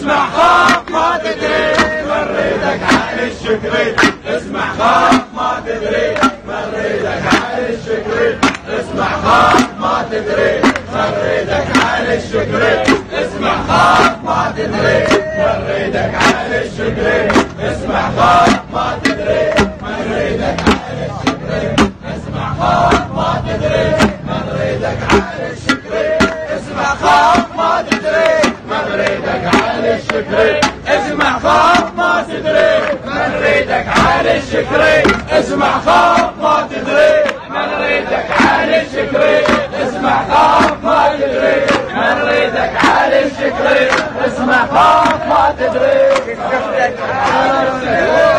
اسمع خاف ما تدري من ريدك على الشكري اسمع خاف ما تدري من ريدك على الشكري اسمع خاف ما تدري من ريدك على الشكري اسمع خاف ما تدري من ريدك على الشكري اسمع خاف ما تدري من ريدك على الشكري اسمع خاف ما تدري من ريدك على الشكري اسمع خاف ما تدري من ريدك على الشكري اسمع خاف ما تدري من ريدك على الشكري اسمع خاف ما تدري من ريدك على الشكري اسمع خاف ما تدري من ريدك على الشكري اسمع خاف ما تدري